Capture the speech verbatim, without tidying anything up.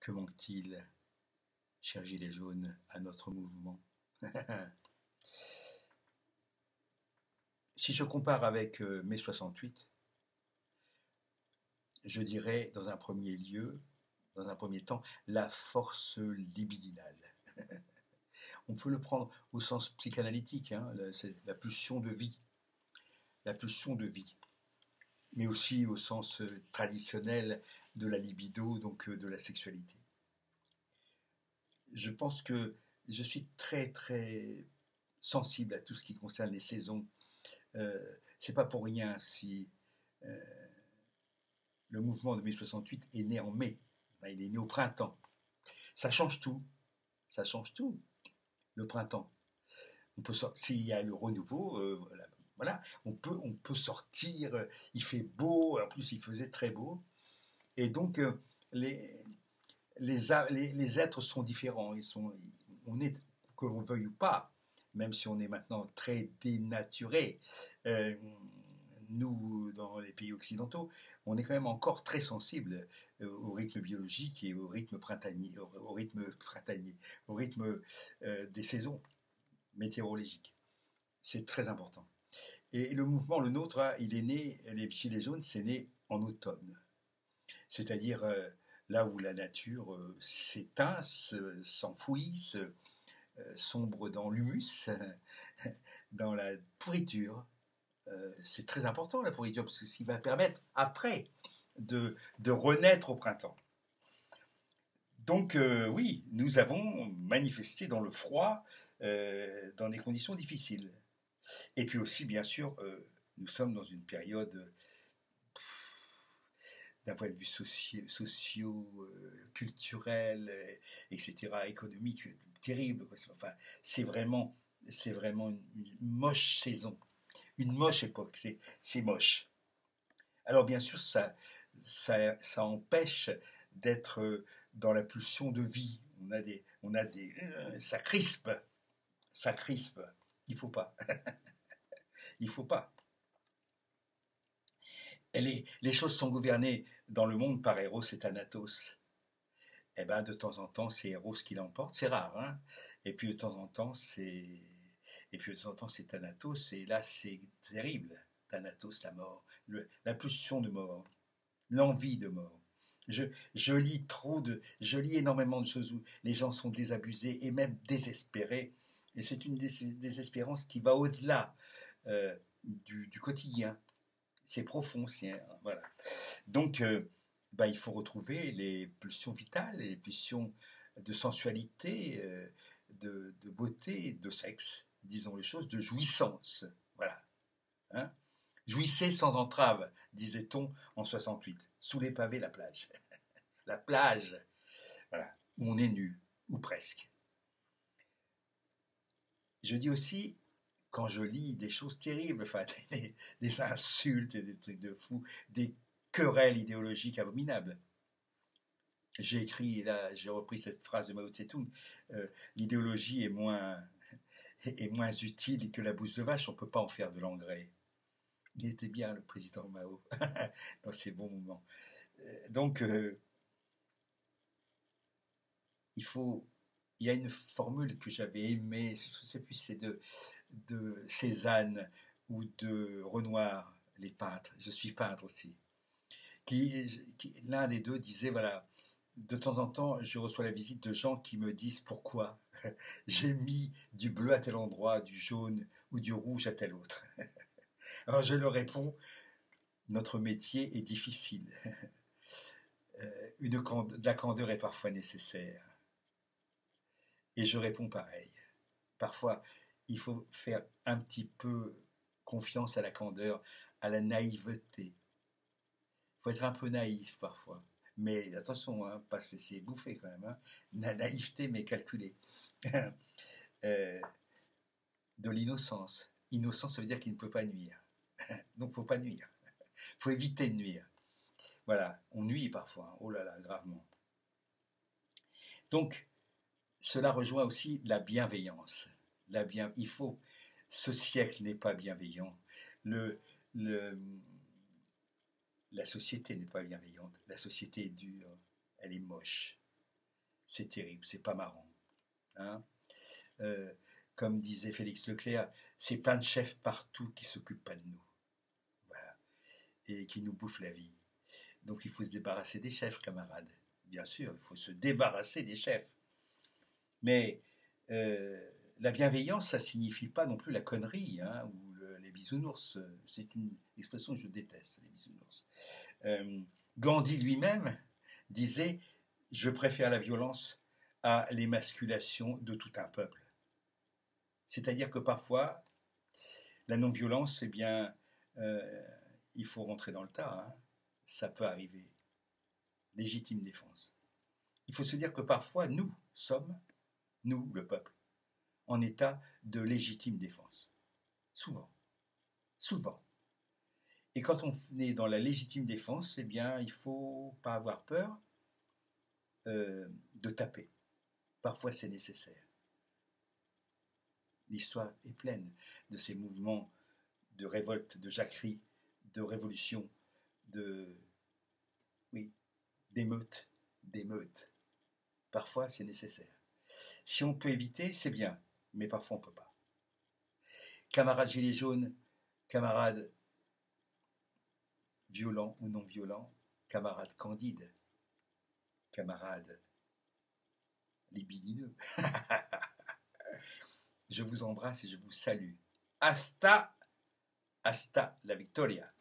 Que manque-t-il, cher gilet jaune, à notre mouvement? Si je compare avec euh, mai soixante-huit, je dirais dans un premier lieu, dans un premier temps, la force libidinale. On peut le prendre au sens psychanalytique, hein, c'est la pulsion de vie, la pulsion de vie, mais aussi au sens euh, traditionnel de la libido, donc euh, de la sexualité. Je pense que je suis très très sensible à tout ce qui concerne les saisons. Euh, c'est pas pour rien si euh, le mouvement de mai soixante-huit est né en mai. Il est né au printemps. Ça change tout. Ça change tout, le printemps. On peut sortir, s'il y a le renouveau, euh, voilà, voilà, on peut, on peut sortir. euh, Il fait beau. En plus, il faisait très beau. Et donc, euh, les, les, les, les êtres sont différents. Ils sont, on est, que l'on veuille ou pas, même si on est maintenant très dénaturé, euh, nous, dans les pays occidentaux, on est quand même encore très sensible euh, au rythme biologique et au rythme printanier, au, au rythme printanier, au rythme euh, des saisons météorologiques. C'est très important. Et le mouvement, le nôtre, hein, il est né, les Gilets jaunes, c'est né en automne. C'est-à-dire euh, là où la nature euh, s'éteint, s'enfouit, se, euh, sombre dans l'humus, dans la pourriture. Euh, c'est très important la pourriture, parce que ce qui va permettre après de, de renaître au printemps. Donc euh, oui, nous avons manifesté dans le froid, euh, dans des conditions difficiles. Et puis aussi, bien sûr, euh, nous sommes dans une période, d'un point de vue socio, socio euh, culturel, euh, et cetera, économique, terrible. Enfin, c'est vraiment, c'est vraiment une, une moche saison, une moche époque. C'est, c'est moche. Alors bien sûr, ça, ça, ça empêche d'être dans la pulsion de vie. On a des, on a des, ça crispe, ça crispe. Il faut pas, il faut pas. Et les, les choses sont gouvernées dans le monde par Eros et Thanatos. Eh ben, de temps en temps, c'est Eros qui l'emporte. C'est rare, hein. Et puis de temps en temps, c'est, et puis de temps en temps, c'est Thanatos. Et là, c'est terrible. Thanatos, la mort, le, la pulsion de mort, l'envie de mort. Je, je lis trop de, je lis énormément de choses où les gens sont désabusés et même désespérés. Et c'est une dés- désespérance qui va au-delà euh, du, du quotidien. C'est profond, c'est, voilà. Donc, euh, bah, il faut retrouver les pulsions vitales, les pulsions de sensualité, euh, de, de beauté, de sexe, disons les choses, de jouissance. Voilà. Hein. Jouissez sans entrave, disait-on en soixante-huit. Sous les pavés, la plage. La plage, voilà, où on est nu, ou presque. Je dis aussi, quand je lis des choses terribles, enfin, des, des insultes, des trucs de fou, des querelles idéologiques abominables. J'ai écrit, là, j'ai repris cette phrase de Mao Tse-tung, euh, l'idéologie est moins, est moins utile que la bouse de vache, on ne peut pas en faire de l'engrais. Il était bien, le président Mao, dans ses bons moments. Euh, donc, euh, il faut, il y a une formule que j'avais aimée, je ne sais plus si c'est de, de Cézanne ou de Renoir, les peintres, je suis peintre aussi, qui, qui l'un des deux disait, voilà, de temps en temps, je reçois la visite de gens qui me disent pourquoi j'ai mis du bleu à tel endroit, du jaune ou du rouge à tel autre. Alors je leur réponds, notre métier est difficile. Euh, une cande- de la candeur est parfois nécessaire. Et je réponds pareil. Parfois, il faut faire un petit peu confiance à la candeur, à la naïveté. Il faut être un peu naïf parfois. Mais attention, hein, pas se laisser bouffer quand même. Hein. La naïveté, mais calculée. euh, de l'innocence. Innocence, ça veut dire qu'il ne peut pas nuire. Donc, il ne faut pas nuire. Il faut éviter de nuire. Voilà, on nuit parfois. Oh là là, gravement. Donc, cela rejoint aussi la bienveillance. La bien, il faut. Ce siècle n'est pas bienveillant. Le, le, la société n'est pas bienveillante. La société est dure. Elle est moche. c'est terrible, c'est pas marrant. Hein. Euh, comme disait Félix Leclerc, c'est plein de chefs partout qui s'occupent pas de nous. Voilà. Et qui nous bouffent la vie. Donc il faut se débarrasser des chefs, camarades. Bien sûr, il faut se débarrasser des chefs. Mais euh, la bienveillance, ça signifie pas non plus la connerie, hein, ou le, les bisounours. C'est une expression que je déteste, les bisounours. Euh, Gandhi lui-même disait « Je préfère la violence à l'émasculation de tout un peuple ». C'est-à-dire que parfois, la non-violence, eh bien, euh, il faut rentrer dans le tas, hein. Ça peut arriver. Légitime défense. Il faut se dire que parfois, nous sommes, nous, le peuple, en état de légitime défense. Souvent. Souvent. Et quand on est dans la légitime défense, eh bien, il ne faut pas avoir peur euh, de taper. Parfois, c'est nécessaire. L'histoire est pleine de ces mouvements de révolte, de jacquerie, de révolution, de, oui, d'émeutes, d'émeutes. Parfois, c'est nécessaire. Si on peut éviter, c'est bien, mais parfois, on ne peut pas. Camarades gilets jaunes, camarades violents ou non violents, camarades candides, camarades libidineux. Je vous embrasse et je vous salue. Hasta, hasta la victoria.